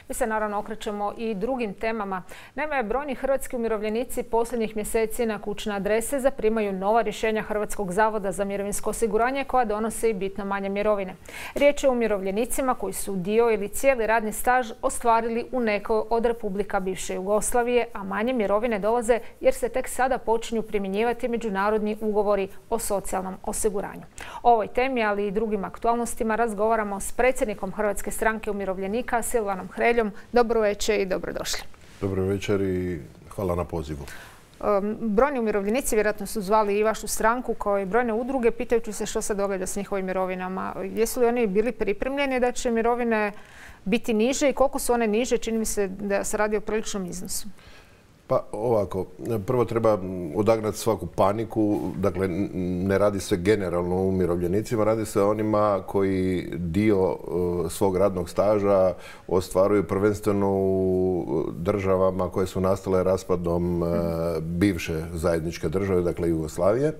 Mi se naravno okrećemo i drugim temama. Naime, brojni hrvatski umirovljenici posljednjih mjeseci na kućne adrese zaprimaju nova rješenja Hrvatskog zavoda za mirovinsko osiguranje koja donose i bitno manje mirovine. Riječ je o umirovljenicima koji su dio ili cijeli radni staž ostvarili u nekoj od republika bivše Jugoslavije, a manje mirovine dolaze jer se tek sada počinju primjenjivati međunarodni ugovori o socijalnom osiguranju. O ovoj temi, ali i drugim aktualnostima razgovaramo s predsjednikom Hrvatske stranke umirovljenika Silvanom Hreljom. Dobro večer i dobrodošli. Dobro večer i hvala na pozivu. Brojni umirovljenici vjerojatno su zvali i vašu stranku kao i brojne udruge pitajući se što se događa s njihovim mirovinama. Jesu li oni bili pripremljeni da će mirovine biti niže i koliko su one niže? Čini mi se da se radi o priličnom iznosu. Pa ovako, prvo treba odagnati svaku paniku. Dakle, ne radi se generalno o umirovljenicima, radi se o onima koji dio svog radnog staža ostvaruju prvenstveno u državama koje su nastale raspadom bivše zajedničke države, dakle Jugoslavije.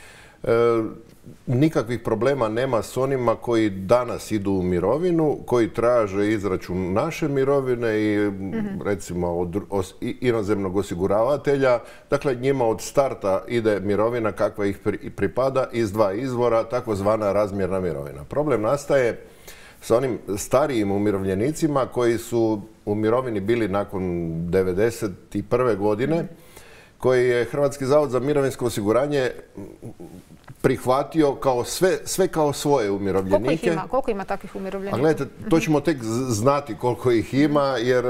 Nikakvih problema nema s onima koji danas idu u mirovinu, koji traže izračun naše mirovine i recimo od inozemnog osiguravatelja. Dakle, njima od starta ide mirovina kakva ih pripada iz dva izvora, takozvana razmjerna mirovina. Problem nastaje sa onim starijim umirovljenicima koji su u mirovini bili nakon 1991. godine, koji je Hrvatski zavod za mirovinsko osiguranje prihvatio kao sve kao svoje umirovljenike. Koliko ima takvih umirovljenika? A gledajte, to ćemo tek znati koliko ih ima, jer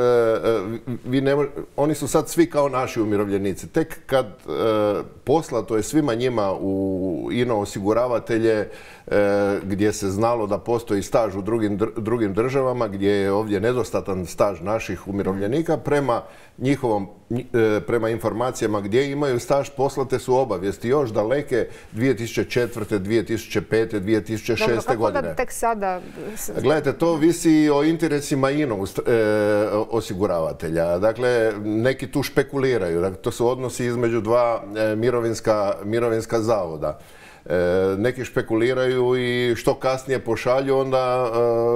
oni su sad svi kao naši umirovljenici. Tek kad poslato je svima njima u ino osiguravatelje gdje se znalo da postoji staž u drugim državama, gdje je ovdje nedostatan staž naših umirovljenika, prema informacijama gdje imaju staž, poslate su obavijesti još daleke 2004., 2005., 2006. godine. Kako da tek sada? Gledajte, to visi o interesima osiguravatelja. Dakle, neki tu špekuliraju. Dakle, to su odnosi između dva mirovinska zavoda. Neki špekuliraju i što kasnije pošalju, onda,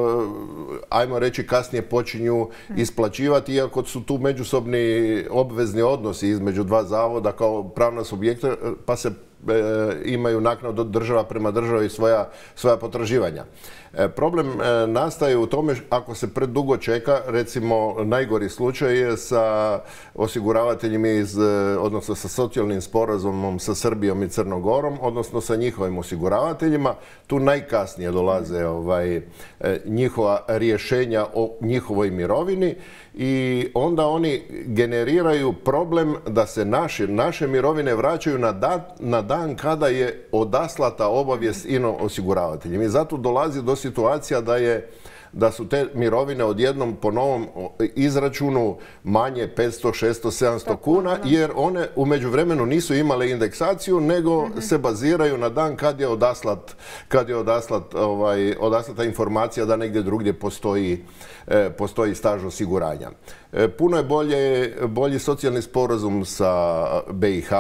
ajmo reći, kasnije počinju isplaćivati, iako su tu međusobni obvezni odnosi između dva zavoda kao pravna subjekta, pa se imaju naknadu od država prema državi i svoja potraživanja. Problem nastaje u tome ako se predugo čeka, recimo najgori slučaj je sa osiguravateljima odnosno sa socijalnim sporazumom sa Srbijom i Crnom Gorom, odnosno sa njihovim osiguravateljima. Tu najkasnije dolaze njihova rješenja o njihovoj mirovini i onda oni generiraju problem da se naše mirovine vraćaju na dan kada je odaslata obavijest ino osiguravateljima. I zato dolazi do situacija da su te mirovine odjednom po novom izračunu manje 500, 600, 700 kuna, jer one u međuvremenu nisu imale indeksaciju, nego se baziraju na dan kad je odaslata informacija da negdje drugdje postoji staž osiguranja. Puno je bolji socijalni sporazum sa BiH.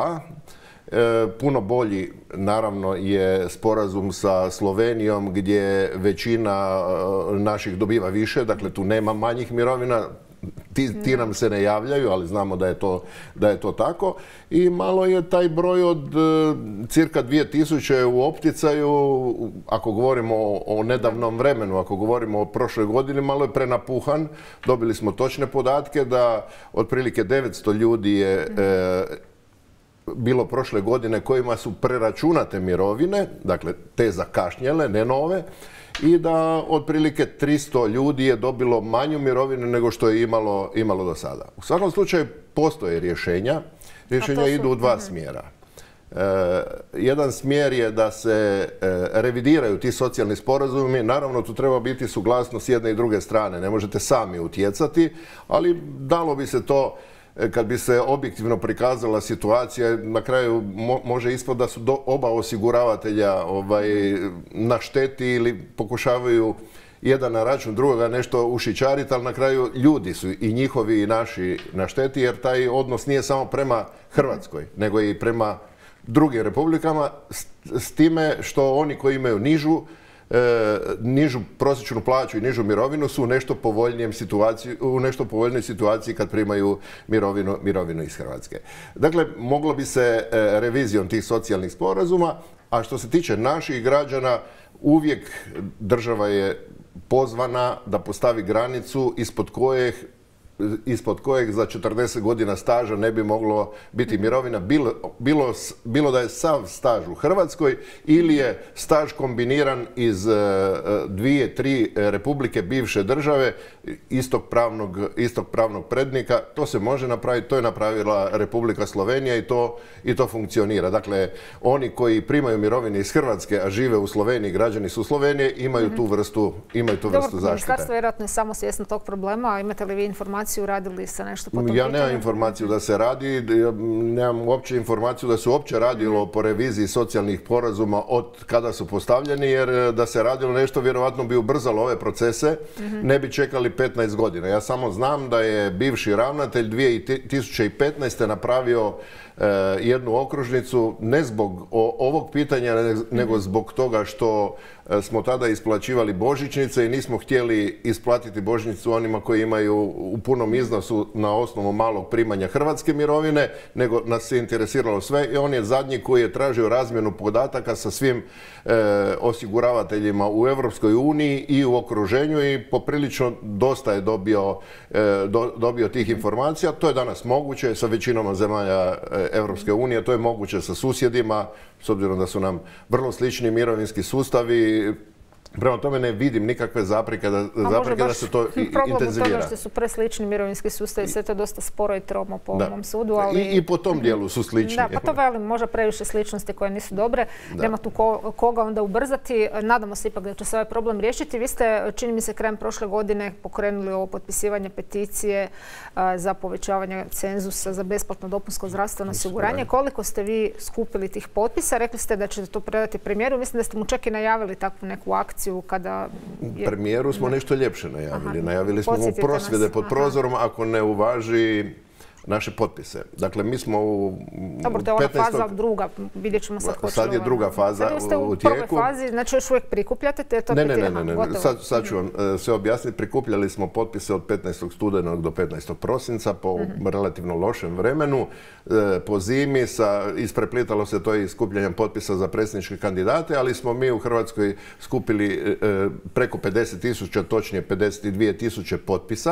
Puno bolji, naravno, je sporazum sa Slovenijom gdje većina naših dobiva više, dakle tu nema manjih mirovina, ti nam se ne javljaju, ali znamo da je to tako. I malo je taj broj od cirka 2000 u opticaju, ako govorimo o nedavnom vremenu, ako govorimo o prošloj godini, malo je prenapuhan. Dobili smo točne podatke da otprilike 900 ljudi je bilo prošle godine kojima su preračunate mirovine, dakle te zakašnjele, ne nove, i da otprilike 300 ljudi je dobilo manju mirovinu nego što je imalo do sada. U svakom slučaju postoje rješenja. Rješenja idu u dva smjera. Jedan smjer je da se revidiraju ti socijalni sporazumi. Naravno, tu treba biti suglasnost s jedne i druge strane. Ne možete sami utjecati, ali dalo bi se to, kad bi se objektivno prikazala situacija, na kraju može ispod da su oba osiguravatelja na šteti ili pokušavaju jedan na račun drugoga nešto ušićariti, ali na kraju ljudi su i njihovi i naši na šteti, jer taj odnos nije samo prema Hrvatskoj, nego i prema drugim republikama, s time što oni koji imaju nižu nižu prosječnu plaću i nižu mirovinu su u nešto povoljnijoj situaciji kad primaju mirovinu iz Hrvatske. Dakle, moglo bi se revizijom tih socijalnih sporazuma, a što se tiče naših građana, uvijek država je pozvana da postavi granicu ispod kojeg za 40 godina staža ne bi moglo biti mirovina, bilo da je sav staž u Hrvatskoj ili je staž kombiniran iz 2-3 republike bivše države istog pravnog prednika. To se može napraviti, to je napravila Republika Slovenija i to funkcionira. Dakle, oni koji primaju mirovine iz Hrvatske, a žive u Sloveniji, građani su Slovenije, imaju tu vrstu zaštite. Ministarstvo vjerojatno je samo svjesno tog problema. Imate li vi informaciju, radili se nešto po tom pitanju? Ja nemam informaciju da se radi, nemam uopće informaciju da se uopće radilo po reviziji socijalnih sporazuma od kada su postavljeni, jer da se radilo nešto vjerojatno bi ubrzalo ove procese, ne bi čekali 15 godina. Ja samo znam da je bivši ravnatelj 2015. napravio jednu okružnicu, ne zbog ovog pitanja, nego zbog toga što smo tada isplaćivali božićnice i nismo htjeli isplatiti božićnicu onima koji imaju u punom iznosu na osnovu malog primanja hrvatske mirovine, nego nas se interesiralo sve i on je zadnji koji je tražio razmjenu podataka sa svim osiguravateljima u Europskoj uniji i u okruženju i poprilično dosta je dobio tih informacija. To je danas moguće sa većinom zemalja Europske unije, to je moguće sa susjedima, s obzirom da su nam vrlo slični mirovinski sustavi. Prema tome ne vidim nikakve zapreke da se to intenzivira. Problem u tome što su preslični mirovinski sustavi, sve to dosta sporo i tromo po mom sudu. I po tom dijelu su slični. Da, pa to velim, možda previše sličnosti koje nisu dobre. Nema tu koga onda ubrzati. Nadamo se ipak da će se ovaj problem riješiti. Vi ste, čini mi se, krajem prošle godine pokrenuli ovo potpisivanje peticije za povećavanje cenzusa za besplatno dopunsko zdravstveno osiguranje. Koliko ste vi skupili tih potpisa? Rekli ste da ćete to predati premijeru. Mislim da ste mu čak i najavili takvu neku akciju. Premijeru smo nešto ljepše najavili. Najavili smo mu prosvjede pod prozorom ako ne uvaži naše potpise. Dakle, mi smo u 15. Dobro, to je ona faza druga. Vidjet ćemo sad hoće. Sad je druga faza u tijeku. U prvoj fazi, znači još uvijek prikupljate te to peticije? Ne. Sad ću vam sve objasniti. Prikupljali smo potpise od 15. studenog do 15. prosinca po relativno lošem vremenu. Po zimi ispreplitalo se to i skupljanjem potpisa za predsjedničke kandidate, ali smo mi u Hrvatskoj skupili preko 50.000, točnije 52.000 potpisa.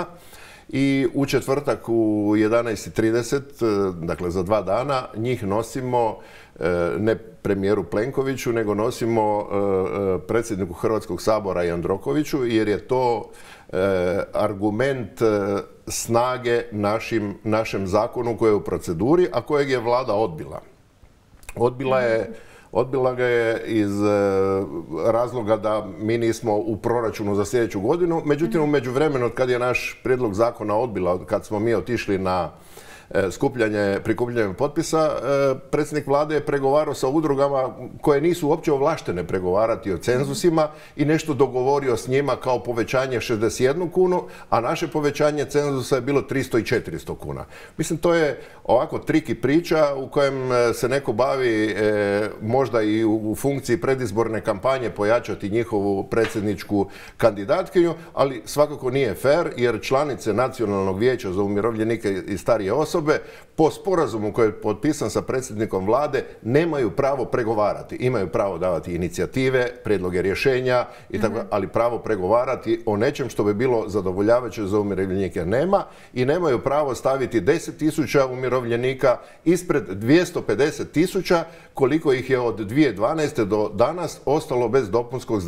I u četvrtak u 11:30, dakle za 2 dana, njih nosimo ne premijeru Plenkoviću, nego nosimo predsjedniku Hrvatskog sabora Jandrokoviću, jer je to argument snage našem zakonu koji je u proceduri, a kojeg je vlada odbila. Odbila ga je iz razloga da mi nismo u proračunu za sljedeću godinu. Međutim, u međuvremenu, od kad je naš prijedlog zakona odbila, od kad smo mi otišli na prikupljanje potpisa, predsjednik vlade je pregovarao sa udrugama koje nisu uopće ovlaštene pregovarati o cenzusima i nešto dogovorio s njima kao povećanje 61 kunu, a naše povećanje cenzusa je bilo 300 i 400 kuna. Mislim, to je ovako triki priča u kojem se neko bavi možda i u funkciji predizborne kampanje pojačati njihovu predsjedničku kandidatkinju, ali svakako nije fair, jer članice Nacionalnog vijeća za umirovljenike i starije osobe po sporazumu koji je potpisan sa predsjednikom vlade nemaju pravo pregovarati. Imaju pravo davati inicijative, prijedloge rješenja, ali pravo pregovarati o nečem što bi bilo zadovoljavajuće za umirovljenike nema, i nemaju pravo staviti 10.000 umirovljenika ispred 250.000 koliko ih je od 2012. do danas ostalo bez dopunskog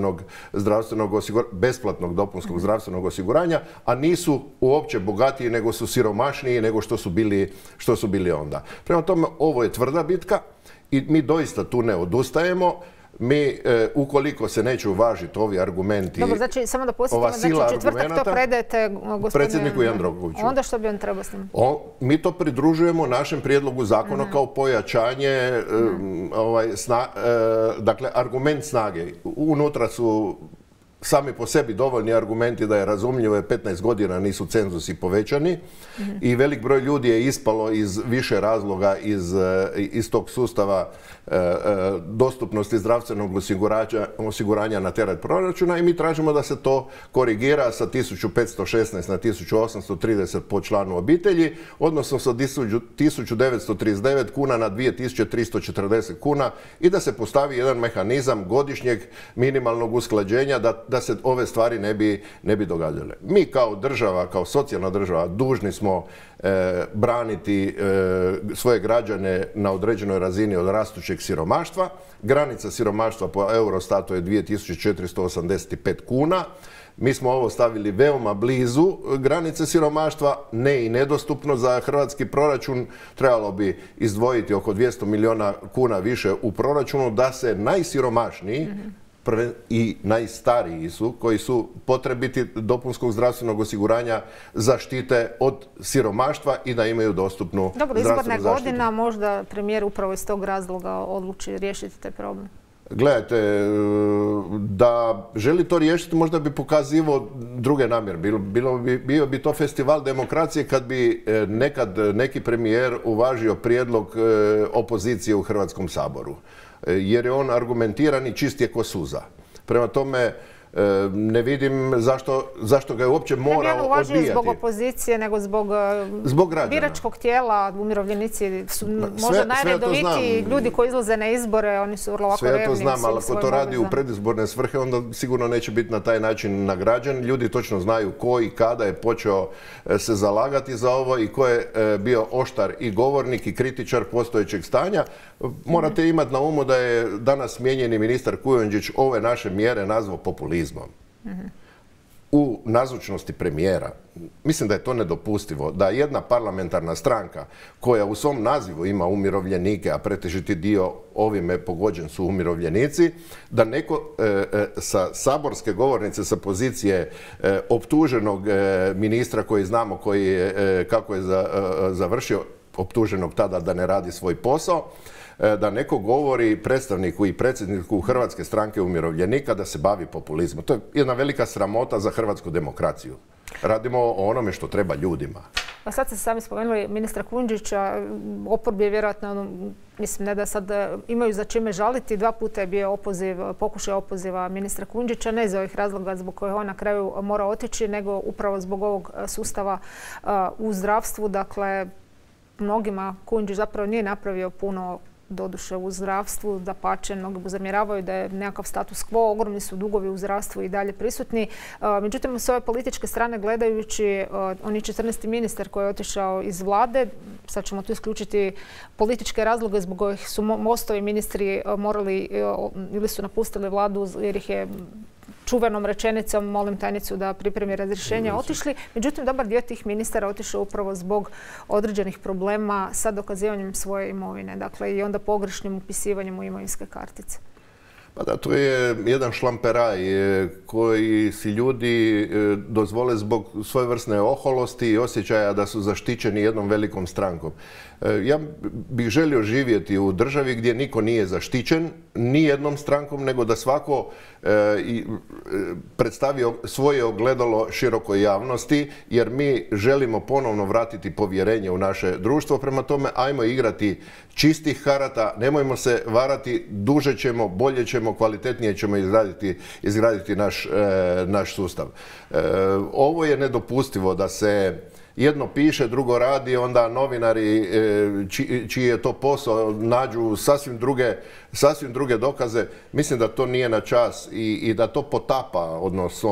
besplatnog dopunskog zdravstvenog osiguranja, a nisu uopće bogatiji, nego su siromašniji nego što su bili onda. Prema tome, ovo je tvrda bitka i mi doista tu ne odustajemo. Mi, ukoliko se neće uvažiti ovi argumenti, dobro, znači, samo da posjetimo, znači četvrtak to predajete predsjedniku Jandrokoviću. Onda što bi on trebao s njim? Mi to pridružujemo našem prijedlogu zakona kao pojačanje, dakle, argument snage. Unutra su sami po sebi dovoljni argumenti da je razumljivo, 15 godina nisu cenzusi povećani i velik broj ljudi je ispalo iz više razloga iz tog sustava dostupnosti zdravstvenog osiguranja na teret proračuna i mi tražimo da se to korigira sa 1516 na 1830 po članu obitelji, odnosno sa 1939 kuna na 2340 kuna i da se postavi jedan mehanizam godišnjeg minimalnog usklađenja da se ove stvari ne bi događale. Mi kao država, kao socijalna država dužni smo braniti svoje građane na određenoj razini od rastućeg siromaštva. Granica siromaštva po Eurostatu je 2485 kuna. Mi smo ovo stavili veoma blizu granice siromaštva, ne i nedostupno za hrvatski proračun. Trebalo bi izdvojiti oko 200 milijuna kuna više u proračunu da se najsiromašniji i najstariji su, koji su potrebiti dopunskog zdravstvenog osiguranja, zaštite od siromaštva i da imaju dostupnu zdravstvenu zaštitu. Dobro, izborna godina, možda premijer upravo iz tog razloga odluči riješiti taj problem. Gledajte, da želi to riješiti možda bi pokazivao druge namjere. Bio bi to festival demokracije kad bi nekad neki premijer uvažio prijedlog opozicije u Hrvatskom saboru. Jer je on argumentiran i čist je ko suza. Prema tome, ne vidim zašto ga je uopće morao odbijati. Ne uvažio zbog opozicije, nego zbog biračkog tijela. Umirovljenici su možda najredovitiji ljudi koji izlaze na izbore, oni su vrlo ovako revni. Sve ja to znam, ali ako to radi u predizborne svrhe, onda sigurno neće biti na taj način nagrađen. Ljudi točno znaju ko i kada je počeo se zalagati za ovo i ko je bio oštar i govornik i kritičar postojećeg stanja. Morate imati na umu da je danas smijenjeni ministar Kujundžić ove naše mjere nazvao populizmom. U nazočnosti premijera. Mislim da je to nedopustivo da jedna parlamentarna stranka koja u svom nazivu ima umirovljenike, a pretežiti dio ovime pogođen su umirovljenici, da neko sa saborske govornice, sa pozicije optuženog ministra koji znamo kako je završio, optuženog tada da ne radi svoj posao, da neko govori predstavniku i predsjedniku Hrvatske stranke umirovljenika da se bavi populizmom. To je jedna velika sramota za hrvatsku demokraciju. Radimo o onome što treba ljudima. A sad ste sami spomenuli ministra Kujundžića, oporbi je vjerojatno, mislim ne da sad imaju za čime žaliti, 2 puta je bio pokušaj opoziva ministra Kujundžića, ne iz ovih razloga zbog kojih on na kraju mora otići, nego upravo zbog ovog sustava u zdravstvu. Dakle, mnogima Kujundžić zapravo nije napravio puno, doduše u zdravstvu, dapače, mnogi mu zamjeravaju da je nekakav status quo, ogromni su dugovi u zdravstvu i dalje prisutni. Međutim, s ove političke strane gledajući, on je 14. ministar koji je otišao iz vlade. Sad ćemo tu isključiti političke razloge zbog kojih su Mostovi ministri morali ili su napustili vladu jer ih je čuvenom rečenicom, molim tajnicu da pripremi razrješenje, otišli. Međutim, dobar dio tih ministara otišao upravo zbog određenih problema sa dokazivanjem svoje imovine. Dakle, i onda pogrešnim upisivanjem u imovinske kartice. Pa da, to je jedan šlamperaj koji si ljudi dozvole zbog svojevrsne oholosti i osjećaja da su zaštićeni jednom velikom strankom. Ja bih želio živjeti u državi gdje niko nije zaštićen ni jednom strankom, nego da svako predstavi svoje ogledalo širokoj javnosti, jer mi želimo ponovno vratiti povjerenje u naše društvo. Prema tome, ajmo igrati čistih karata, nemojmo se varati, duže ćemo, bolje ćemo, kvalitetnije ćemo izgraditi naš sustav. Ovo je nedopustivo da se jedno piše, drugo radi, onda novinari čiji je to posao nađu sasvim druge dokaze. Mislim da to nije na čas i da to potapa, odnosno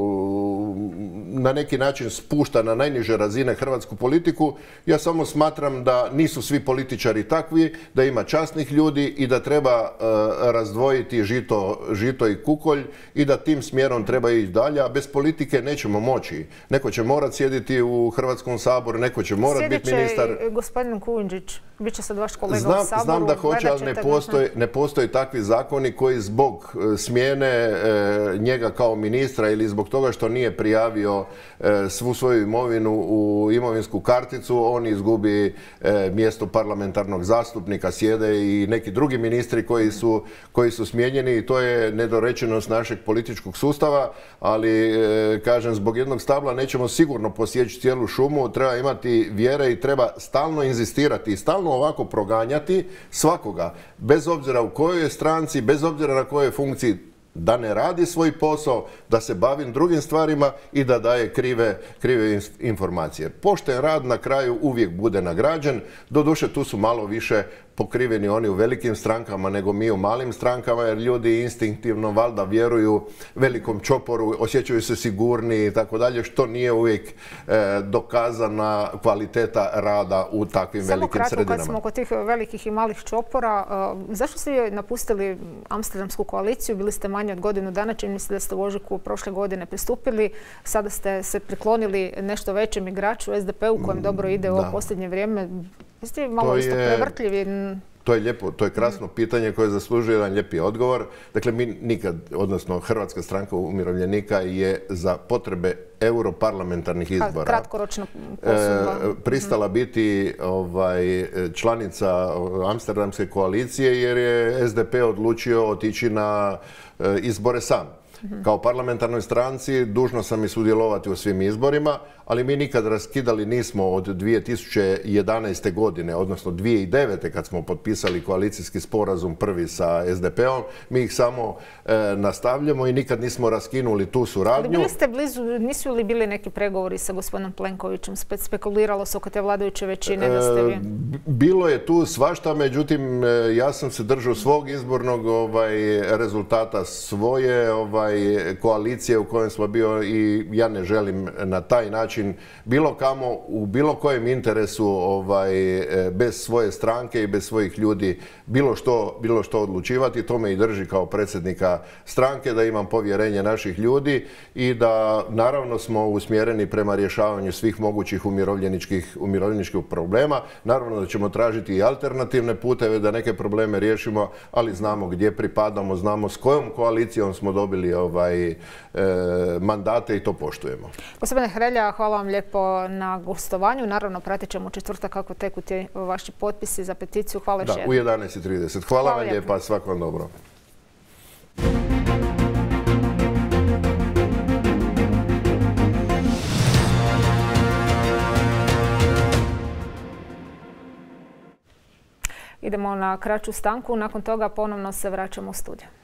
na neki način spušta na najniže razine hrvatsku politiku. Ja samo smatram da nisu svi političari takvi, da ima časnih ljudi i da treba razdvojiti žito i kukolj i da tim smjerom treba ići dalje, a bez politike nećemo moći. Neko će morati sjediti u Hrvatskom saboru, neko će morati biti ministar. Sjedit će gospodin Kujundžić. Biće sad vaš kolega u Saboru. Znam da hoće, ali ne postoje takvi zakoni koji zbog smjene njega kao ministra ili zbog toga što nije prijavio svu svoju imovinu u imovinsku karticu, on izgubi mjesto parlamentarnog zastupnika, sjede i neki drugi ministri koji su smijenjeni i to je nedorečenost našeg političkog sustava, ali kažem, zbog jednog stabla nećemo sigurno posjeći cijelu šumu, treba imati vjere i treba stalno inzistirati i stalno ovako proganjati svakoga, bez obzira u kojoj je stranci, bez obzira na kojoj funkciji, da ne radi svoj posao, da se bavim drugim stvarima i da daje krive informacije. Pošten rad na kraju uvijek bude nagrađen, doduše tu su malo više pokriveni oni u velikim strankama nego mi u malim strankama, jer ljudi instinktivno valjda vjeruju velikom čoporu, osjećaju se sigurni i tako dalje, što nije uvijek dokazana kvaliteta rada u takvim velikim sredinama. Samo kratko, kad smo kod tih velikih i malih čopora, zašto ste napustili Amsterdamsku koaliciju? Bili ste manje od godinu dana, čini mi se da ste u ožujku prošle godine pristupili, sada ste se priklonili nešto većem igraču SDP-u kojem dobro ide u ovo posljednje vrijeme. Jeste malo isto prevrtljivi? To je lijepo, to je krasno pitanje koje zaslužuje jedan lijepi odgovor. Dakle, mi nikad, odnosno Hrvatska stranka umirovljenika je za potrebe europarlamentarnih izbora kratkoročno posudba pristala biti članica Amsterdamske koalicije jer je SDP odlučio otići na izbore sam. Kao parlamentarnoj stranci dužno sam i sudjelovati u svim izborima, ali mi nikad raskidali nismo od 2011. godine, odnosno 2009. kad smo potpisali koalicijski sporazum prvi sa SDP-om, mi ih samo nastavljamo i nikad nismo raskinuli tu suradnju. Ali bili ste blizu, nisu li bili neki pregovori sa gospodinom Plenkovićem? Spekuliralo se oko te vladajuće većine da ste vi? Bilo je tu svašta, međutim ja sam se držao svog izbornog rezultata, svoje koalicije u kojem smo bio i ja ne želim na taj način bilo kamo, u bilo kojem interesu bez svoje stranke i bez svojih ljudi bilo što odlučivati. To me i drži kao predsjednika stranke, da imam povjerenje naših ljudi i da naravno smo usmjereni prema rješavanju svih mogućih umirovljeničkih problema. Naravno da ćemo tražiti i alternativne puteve da neke probleme riješimo, ali znamo gdje pripadamo, znamo s kojom koalicijom smo dobili mandate i to poštujemo. Gospodine Hrelja, hvala vam lijepo na gostovanju. Naravno, pratit ćemo u četvrtak kako teku ti vaši potpisi za peticiju. Hvala još jednom. Da, u 11:30. Hvala vam lijepa, svako vam dobro. Idemo na kraću stanku, nakon toga ponovno se vraćamo u studio.